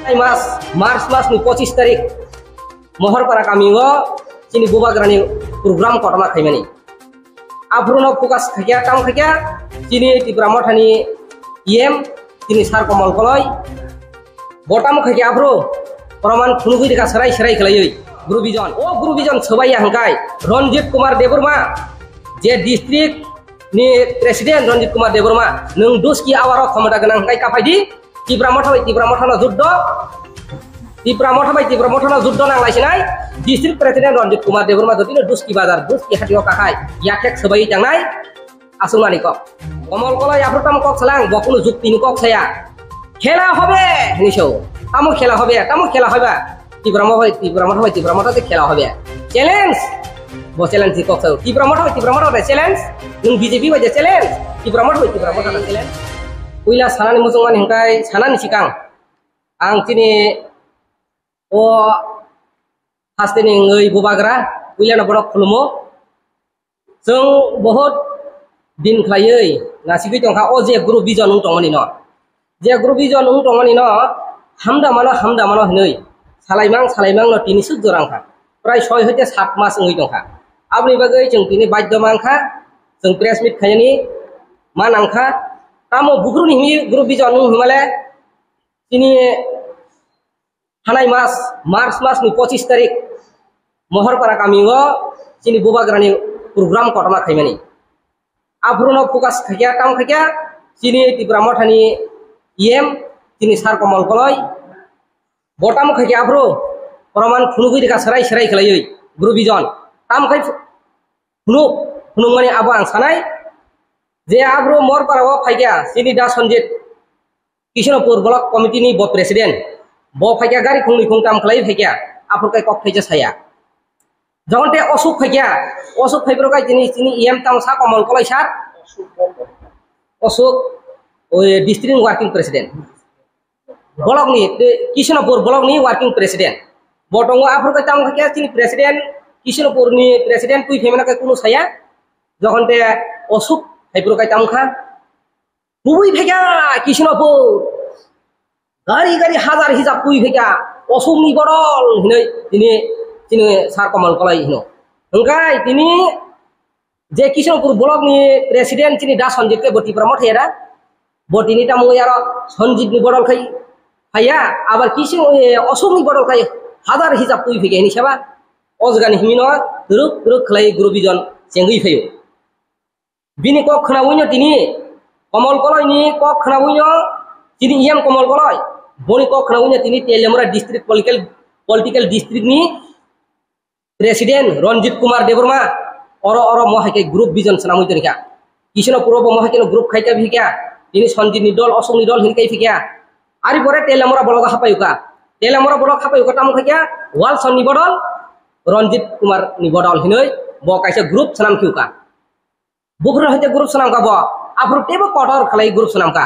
মাস March মাস ni 25 তারিখ মহরপাড়া কামিও চিনি বুবাগ্রানি programme কটনা খাইমানি আফরুনো focus খাইয়া টাম খাইয়া চিনি ত্রিপুরা মঠানি ইএম চিনি সার কমল কলয় বটাম খাইয়া আফরো প্রমাণ খুনুগুই দেখা সেরাই সেরাই খেলাই গ্রুবিজন ও গ্রুবিজন সবাইয়া হাঙ্কাই রঞ্জিত কুমার দেববর্মা যে district ni president Ranjit Kumar Debbarma নং দুসকি আওয়ার ক্ষমতা গনাং হাঙ্কাই কাপাইদি ত্রিপুরা মঠানো যুদ্ধ ত্রিপুরা মঠানো যুদ্ধ নাংলাইছিনাই ডিস্ট্রিক্ট প্রেসিডেন্ট রঞ্জিত কুমার দেববর্মা যদিনো দুসকি বাজার দুসকি হাটিও কাকাই ইয়াকেক সবাই জাংনাই আসুমানি কক কমল কলয় আফরতাম কক সালাং বকুনো যুক্তিনি কক ছায়া খেলা হবে নিশো তামো খেলা হবে ত্রিপুরা মঠাতে খেলা হবে চ্যালেঞ্জ বো চ্যালেঞ্জ কক ত্রিপুরা মঠাতে চ্যালেঞ্জ নং বিজেপি বাজে চ্যালেঞ্জ ত্রিপুরা মঠাতে চ্যালেঞ্জ উইলা সানানি মুজংমানি हंकाय सानानि सिगां आं तिनि ओ हास्तेनि ओइ बुबाग्रा उइलाना बड़ खुलुमो जों बहुत दिन खायै नासिगै दंखा ओ जे ग्रुप बिजन दंमोनि न जे ग्रुप बिजन दंमोनि न हामदा मानो हनै सालायमां न तिनि सुख जरांखा प्राय 6 हते 7 मास ओइ दंखा आबनि बागै जों तिनि बाध्यमांखा जों प्रेस मिट खायनि मा नांखा तामो बुख्रुनि हिमी ग्रुप बिजन हिमाले तिनी थानाय मास मार्च मास नि 25 तारिख महरपाड़ा कामिओ तिनी बुबाग्रानि प्रोग्राम कटना खाइमानि आफरुनो फोकास खाइया टाम खाइया तिनी त्रिपुरा मठानि इएम तिनी सार कमल कलय बटाम खाइया आफरु प्रमाण खुनुगुइ देखा सेराय सेराय खेलाई ग्रुप बिजन टाम खाइ खुनुमानि आबो आं सानाय जे आब्रो मरपाड़ाव फाइया सिनि दा सन्जित किशनपुर ब्लक कमिटी नि बो प्रेसिडेंट बो फाइया गारि खुंनि खुंताम खलाई फाइया आफरकाय कक फाइजा साया जगन्ते अशोक फाइब्रकाय तिनि इएम तामसा कमल कलय सार अशोक ओइ डिस्ट्रिक्ट वर्किंग प्रेसिडेंट ब्लक नि किशनपुर ब्लक नि वर्किंग प्रेसिडेंट बटंग आफरकाय ताम फाइया तिनि प्रेसिडेंट किशनपुर नि प्रेसिडेंट कुइ फेमनाकाय कुनु साया जगन्ते अशोक फाइब्रकाय तामखा बुबुई फेगा किशनपुर गारि हाजार हिसाब कुइ फेगा असमनि बदल हिनै तिनि सार कमल कलय हिनो हंगाय तिनि जे किशनपुर ब्लक नि प्रेसिडेंट तिनि दा सन्जित के बटिप्रा मथेरा बटिनि तामु यार सन्जित नि बदल खाय फाया आबार किसिम असमनि बदल खाय हाजार हिसाब कुइ फेगा हिनि सेबा अजगानि हिमिनो रुक खलाय ग्रुप बिजन सेंगै फैयो बिनि कक खनावैनो तिनि कमल कलयनि कक खनावैनो तिनि इएम कमल कलय बनि कक खनावैनो तिनि तेलेमुरा डिस्ट्रिक्ट पलिटिकल डिस्ट्रिक्ट नि प्रेसिडेंट रंजित कुमार देबबर्मा अर महाके ग्रुप बिजन सनामै तनिका किशनपुर महाके ग्रुप खाइका भिका तिनि सन्जितनि दल असमनि दल हिनकाय भिका आरि परे तेलेमुरा ब्लक हापायुका तामु खाइका वालसननि बदल रंजित कुमार नि बदल हिनै ब कायसे ग्रुप सनामखिउका बुख्रुन हते ग्रुप सनामका बो आफरु टेबो कटर खलाई ग्रुप सनामका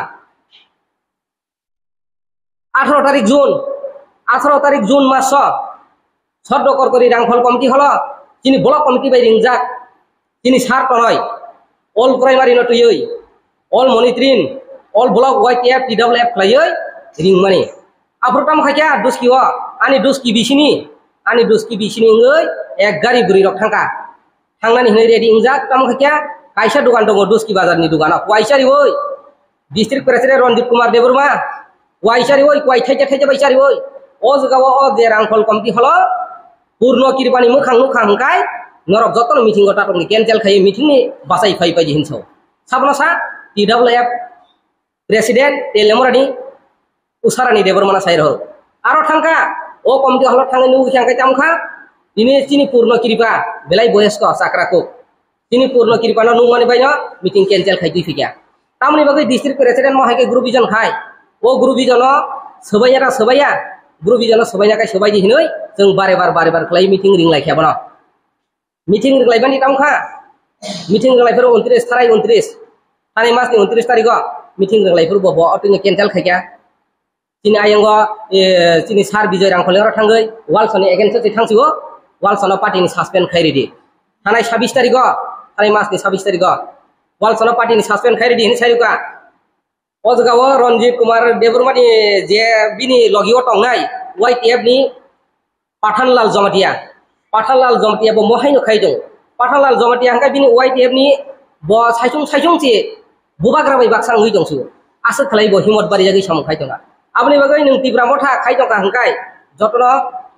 18 तारिख जून मास सद्दकर करि रांफल कमिटी हल तिनि ब्लक कमिटी बाय रिंजाक तिनि सार तनय अल प्राइमारि नटुयै अल मनिटरिं अल ब्लक वाइटीएफ टीडब्ल्यूएफ खलायै रिंमानि आफरु ताम खाइया दुस्किओ आनि दुस्की बिसिनि ओइ एक गारि बुरि रक थांनानि हिनै रेडि इंजाक ताम खाइया कायसा दुकान दङ दुस्की बाजारनि दुकाना वाइसारि ओइ डिस्ट्रिक्ट प्रेसिडेंट रंजित कुमार देबबर्मा वाइसारि ओइ क्वाइ थाइजा बाइसारि ओइ ओ जगाव ओ जे रांफल कमिटी हल पूर्ण किरपानि मोखां हंकाय नरक जतन मिटिंग टाटकनि कैंसेल खायो मिटिंगनि बासाय फाइ बायदि हिनसौ साबनासा टीडब्ल्यूएफ प्रेसिडेंट तेलेमुरानि उसारानि देबबर्माना साइर हो आरो थांका ओ कमिटी हल थांनि नुगि थांकाय तामखा तिनि पूर्ण किरपा बेलाय बयस्क साक्राको तिनि पूर्ण किरपानो नुमानि बायनो मिटिंग कैंसेल खाइ फैया तामनि बागै डिस्ट्रिक्ट प्रेसिडेंट महाके ग्रुप बिजन खाय ओ ग्रुप बिजन सबाया ग्रुप बिजन सबायनाखाय सबायदि हिनै जों बारे बार खलाय मिटिंग रिंलायखायाबनो मिटिंग रिंलायबानि तामखा मिटिंग रिंलायफोर 29 थानाय मासनि 29 तारिखआव मिटिंग रिंलायफोर बबो अटिनि कैंसेल खायया तिनि आयंग तिनि सार विजय रांखलेर थांगै वालसनि एगेन्स्ट थांसिगो वालसना पार्टीनि सस्पेंड खायरेदि थानाय 26 तारिखआव थानाय मासनि 26 तारिखआव वालसना पार्टीनि सस्पेंड खायरेदि हिनि सायरुका Ojgawa Ranjit Kumar Deborma ni je bini logio tongnai YTF ni Pathanlal Jomatia bo mohai no khaidong Pathanlal Jomatia hangkai bini YTF ni bo saijung si bubagra bai baksang hui dongsu asa khalai bo himot bari jagi sam khaidonga abni bagai nung tibra motha khaidongka hangkai jotno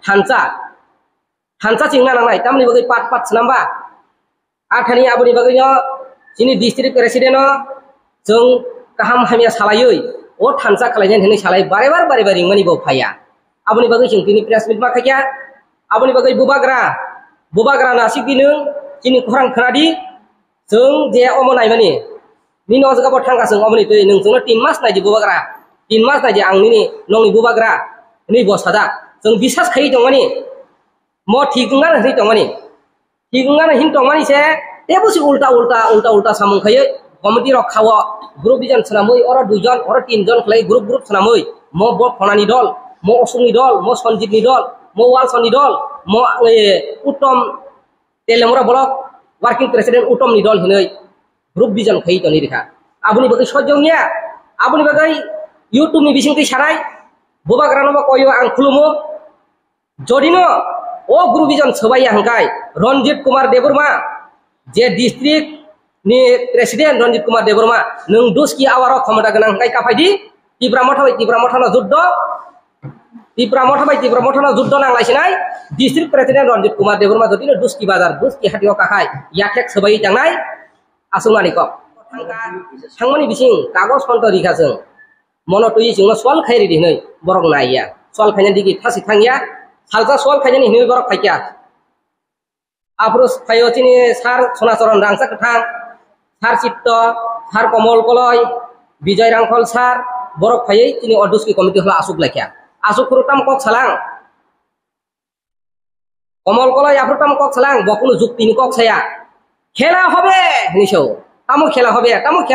hansa chingna nangnai tamni bagai pat snamba athani abni bagai no sini district president no jong kaham hamia salayoi o thansa khalainya hene salai bare mani bo phaya abni bagai jing tini press meet ma khaya abni bagai bubagra nasik dinung sini khorang khnadi jong je omonai mani nino jaga bo thangka jong omoni tui nung jongno 3 mas nai di bubagra 3 mas nai di ang nini nongni bubagra ni bo sada jong bisas khai dong mani mo thigungan hri dong mani hin dong mani se tebo si ulta samung khai komiti rok khawa group bijan sanamoi ora 2 jon ora 3 jon khlai group sanamoi mo bo phonani dol mo osungni dol mo sonjit ni dol mo walson ni dol mo utom telemura blok working president utom ni dol hinoi group bijan khai toni rekha abuni bagai sojongnya abuni bagai youtube ni bising ti sarai bubagra no koyo ang khulumo jodino o group bijan sobai hangkai Ranjit Kumar Deborma je district ni presiden Ranjit Kumar Deborma nung duski awaro khamada ganang kai kapaidi tibra motha no juddo nang laisinai district president Ranjit Kumar Deborma jodino duski bazar duski hatio kakai yakhek sobai jangnai asungani ko thangmani bising kagos konto rikajeng mono tui jingno swal khairi dinoi borok naiya swal khaina digi thasi thangya salja swal khaina ni hinoi borok khaikya aprus phayo chini sar sonacharan rangsa kathang sar chitto sar komol koloi bijoy rangkhol sar borok phayei chini oduski committee hla asuk laikya asuk kurutam kok salang komol koloi aprutam kok salang bokunu jukti ni kok saya খেলা হবে নিশো তামো খেলা হবে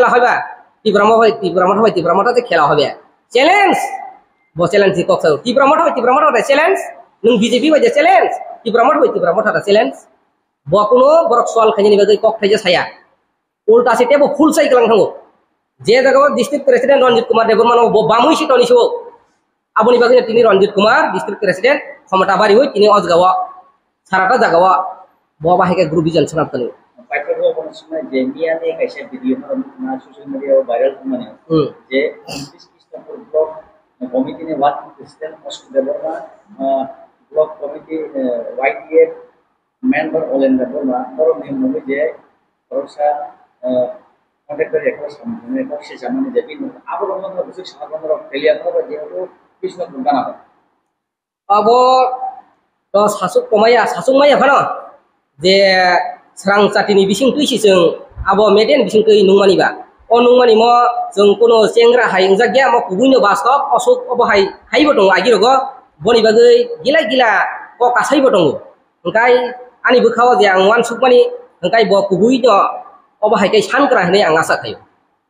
তীব্রমঠতে খেলা হবে challenge বো challenge কক সাউ তীব্রমঠতে চ্যালেঞ্জ নুং বিজেপি বাজে চ্যালেঞ্জ তীব্রমঠতে চ্যালেঞ্জ বো কোনো বরক সওয়াল খাইনি বাগৈ কক থাইজে ছায়া উল্টা সিটে বো ফুল সাইকেল থাঙ্গো যে জায়গা district president Ranjit Kumar Deborma বো বামুই সিট নিশো আবনি বাগৈ তিনি Ranjit Kumar ডিস্ট্রিক্ট প্রেসিডেন্ট ক্ষমতা বাড়ি হই তিনি অজগাওয়া সারাটা জায়গাওয়া বো বাহিকে গ্রুপ বিজন সনাতনি Pakai apa namanya jenia nih kayak video na sosial media viral kemana je Kristen blog komite nih wat Kristen Oscar Deborma blog komite YTF member oleh Deborma orang yang mau je terus kontak dari aku sama mereka sih zaman jadi apa orang orang besok sama orang kalian apa je itu Kristen bukan apa abo terus hasuk maya kana je serang catini bising tuisi jeng abo meden bising tui nungmani ba o nungmani mo jeng kono sengra haing jagya mo kubuino bastop osuk obo hai botong agi rogo boni bagai gila ko kasai botong engkai ani bukhawa je ang wan sukmani engkai bo kubuino obo hai kai sankra hene ang asa thayo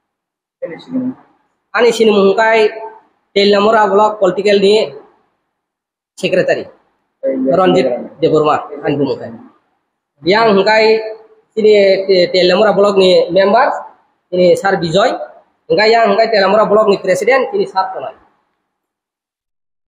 ani sinum engkai Telamura block political ni secretary Ranjit Deborma anbu mukai yang hengkai sini Telamura blog ni members ini Sar Bijoy hengkai yang hengkai Telamura blog ni presiden ini Sar Tonai